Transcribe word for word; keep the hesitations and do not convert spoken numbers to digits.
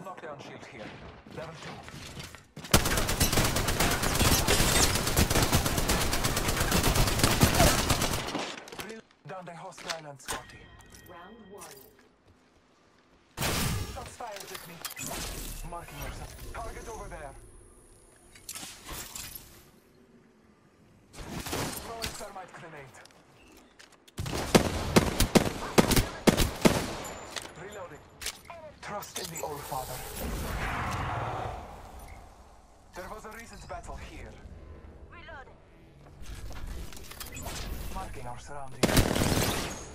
Knockdown shield here. Level two. Down the hostile and Scotty. Round one. Shots fired at me. Marking yourself. Target over there. Throwing thermite grenade. Reloading. Trust in the Old Father. There was a recent battle here. Reloading. Marking our surroundings.